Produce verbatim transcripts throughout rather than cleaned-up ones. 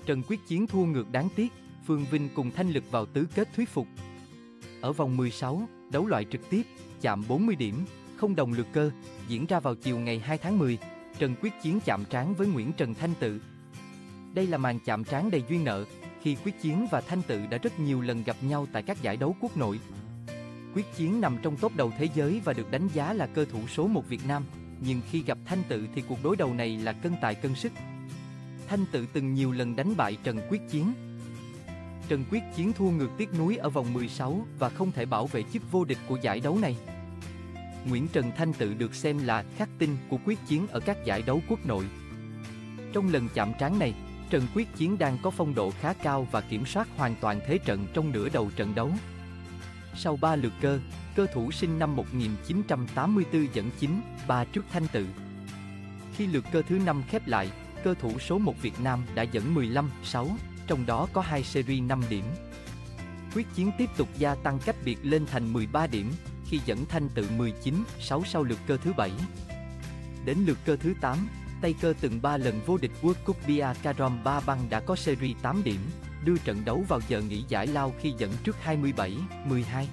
Trần Quyết Chiến thua ngược đáng tiếc, Phương Vinh cùng Thanh Lực vào tứ kết thuyết phục. Ở vòng mười sáu, đấu loại trực tiếp, chạm bốn mươi điểm, không đồng lượt cơ, diễn ra vào chiều ngày hai tháng mười, Trần Quyết Chiến chạm trán với Nguyễn Trần Thanh Tự. Đây là màn chạm trán đầy duyên nợ, khi Quyết Chiến và Thanh Tự đã rất nhiều lần gặp nhau tại các giải đấu quốc nội. Quyết Chiến nằm trong top đầu thế giới và được đánh giá là cơ thủ số một Việt Nam, nhưng khi gặp Thanh Tự thì cuộc đối đầu này là cân tài cân sức. Thanh Tự từng nhiều lần đánh bại Trần Quyết Chiến. Trần Quyết Chiến thua ngược tiếc nuối ở vòng mười sáu và không thể bảo vệ chức vô địch của giải đấu này. Nguyễn Trần Thanh Tự được xem là khắc tinh của Quyết Chiến ở các giải đấu quốc nội. Trong lần chạm trán này, Trần Quyết Chiến đang có phong độ khá cao và kiểm soát hoàn toàn thế trận trong nửa đầu trận đấu. Sau ba lượt cơ, cơ thủ sinh năm một nghìn chín trăm tám mươi tư dẫn chín ba trước Thanh Tự. Khi lượt cơ thứ năm khép lại, cơ thủ số một Việt Nam đã dẫn mười lăm sáu, trong đó có hai series năm điểm. Quyết Chiến tiếp tục gia tăng cách biệt lên thành mười ba điểm, khi dẫn Thanh Tự mười chín sáu sau lượt cơ thứ bảy. Đến lượt cơ thứ tám, tay cơ từng ba lần vô địch World Cup Bia Carom Ba Băng đã có series tám điểm, đưa trận đấu vào giờ nghỉ giải lao khi dẫn trước hai mươi bảy mười hai.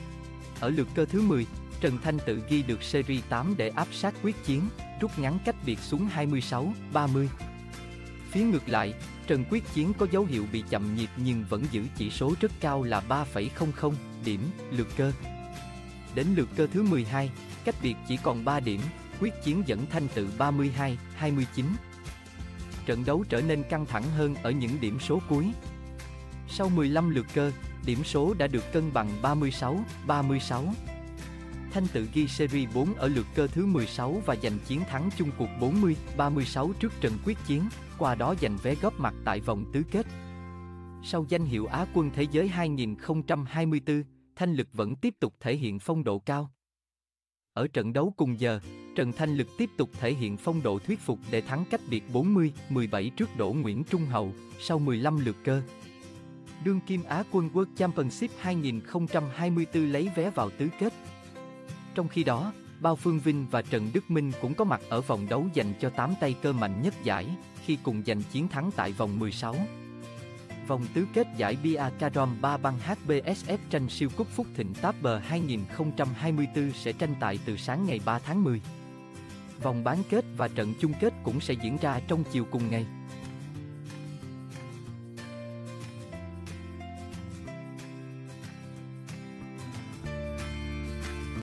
Ở lượt cơ thứ mười, Trần Thanh Tự ghi được series tám để áp sát Quyết Chiến, rút ngắn cách biệt xuống hai mươi sáu ba mươi. Phía ngược lại, Trần Quyết Chiến có dấu hiệu bị chậm nhịp nhưng vẫn giữ chỉ số rất cao là ba phẩy không không điểm lượt cơ. Đến lượt cơ thứ mười hai, cách biệt chỉ còn ba điểm, Quyết Chiến dẫn Thanh Tự ba mươi hai hai mươi chín. Trận đấu trở nên căng thẳng hơn ở những điểm số cuối. Sau mười lăm lượt cơ, điểm số đã được cân bằng ba mươi sáu ba mươi sáu. Thanh Tự ghi series bốn ở lượt cơ thứ mười sáu và giành chiến thắng chung cuộc bốn mươi ba mươi sáu trước Trần Quyết Chiến, qua đó giành vé góp mặt tại vòng tứ kết. Sau danh hiệu Á quân thế giới hai nghìn không trăm hai mươi tư, Thanh Lực vẫn tiếp tục thể hiện phong độ cao. Ở trận đấu cùng giờ, Trần Thanh Lực tiếp tục thể hiện phong độ thuyết phục để thắng cách biệt bốn mươi mười bảy trước Đỗ Nguyễn Trung Hậu sau mười lăm lượt cơ. Đương kim Á quân World Championship hai nghìn không trăm hai mươi tư lấy vé vào tứ kết. Trong khi đó, Bao Phương Vinh và Trần Đức Minh cũng có mặt ở vòng đấu dành cho tám tay cơ mạnh nhất giải, khi cùng giành chiến thắng tại vòng mười sáu. Vòng tứ kết giải Bia Carom Ba Băng hát bê ét ép tranh siêu cúp Phúc Thịnh Táp Bờ hai nghìn không trăm hai mươi tư sẽ tranh tài từ sáng ngày ba tháng mười. Vòng bán kết và trận chung kết cũng sẽ diễn ra trong chiều cùng ngày.